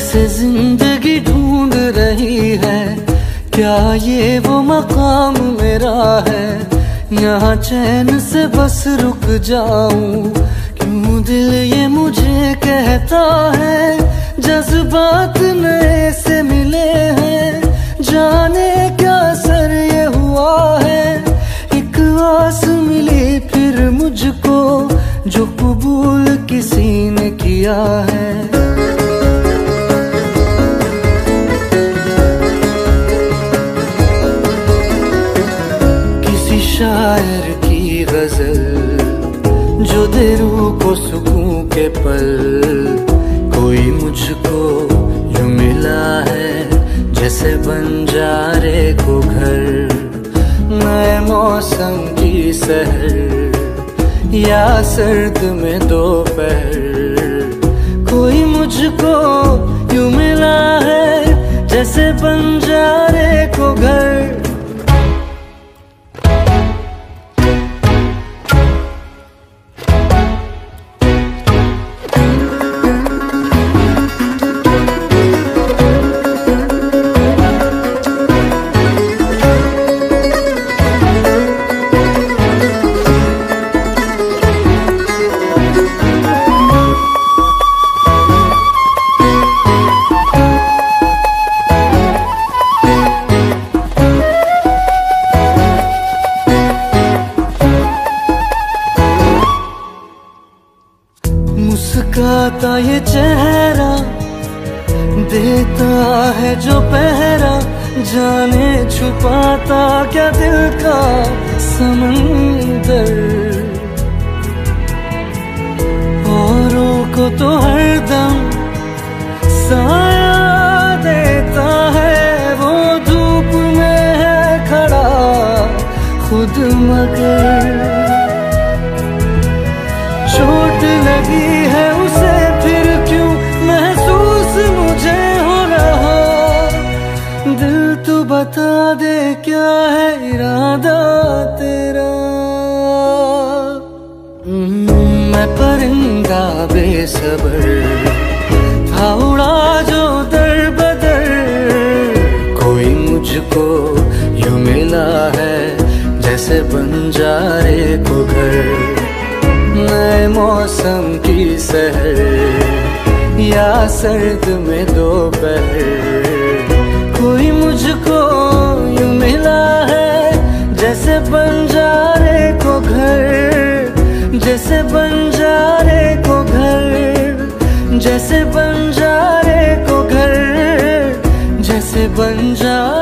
जैसे जिंदगी ढूंढ रही है, क्या ये वो मकाम मेरा है? यहाँ चैन से बस रुक जाऊं, क्यों दिल ये मुझे कहता है जज्बात नए से मिले हैं। जाने क्या असर ये हुआ है, एक आस मिली फिर मुझको जो कबूल किसी ने किया है। शायर की गजल जो दे रूह को सुकून के पल, कोई मुझको यूं मिला है जैसे बंजारे को घर। नए मौसम की सहर या सर्द में दोपहर, कोई मुझको यूं मिला है जैसे बंजारे को घर। मुस्काता ये चेहरा देता है जो पहरा, जाने छुपाता क्या दिल का समंदर। औरों को तो हरदम साया देता है, वो धूप में है खड़ा खुद मगर। चोट लगी है उसे फिर क्यों महसूस मुझे हो रहा, दिल तू बता दे क्या है इरादा तेरा। मैं परिंदा बेसबर था उड़ा जो दर बदर, कोई मुझको यूं मिला है जैसे बंजारे को घर। नए मौसम की सहर या सर्द में दोपहर, कोई मुझको यूं मिला है जैसे बंजारे को घर। जैसे बंजारे को घर, जैसे बंजारे को घर, जैसे बंजारे